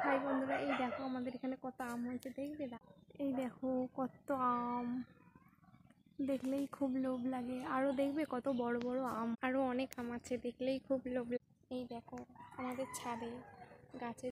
High বন্ধুরা, এই দেখো আমাদের এখানে কত আম হয়েছে, দেখবে না? এই দেখো কত আম, দেখলেই খুব লোভ লাগে। আরো দেখবে কত বড় বড় আম, আরো অনেক আম আছে, দেখলেই খুব লোভ লাগে। এই দেখো আমাদের ছাদে গাছে